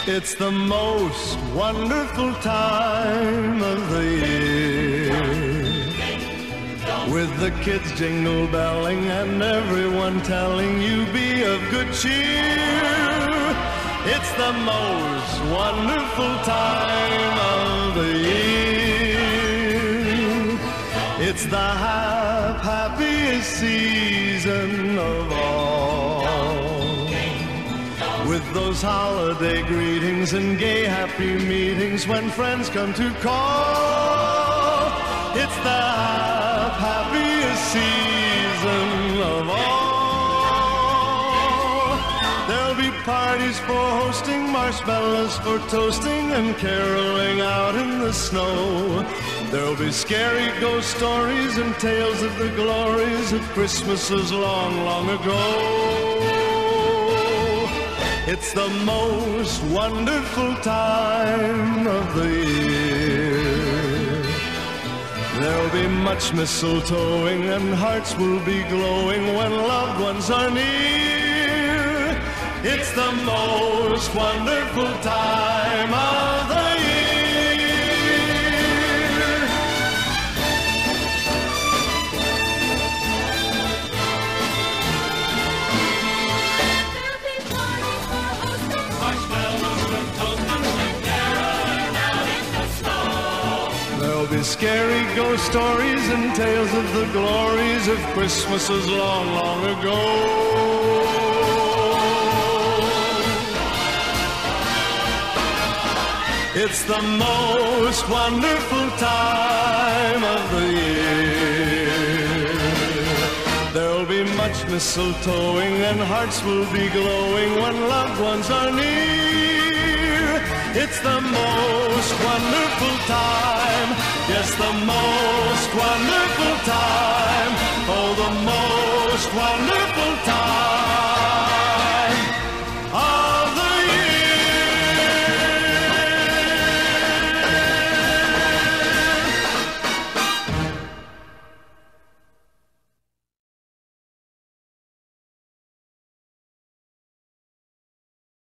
It's the most wonderful time of the year, with the kids jingle belling and everyone telling you be of good cheer. It's the most wonderful time of the year. It's the happiest season of all, with those holiday greetings and gay happy meetings when friends come to call. It's the happiest season of all. There'll be parties for hosting, marshmallows for toasting, and caroling out in the snow. There'll be scary ghost stories and tales of the glories of Christmases long, long ago. It's the most wonderful time of the year. There'll be much mistletoeing and hearts will be glowing when loved ones are near. It's the most wonderful time of the year. There'll be scary ghost stories and tales of the glories of Christmases long, long ago. It's the most wonderful time of the year. There'll be much mistletoeing and hearts will be glowing when loved ones are near. It's the most wonderful time, yes, the most wonderful time, oh, the most wonderful time.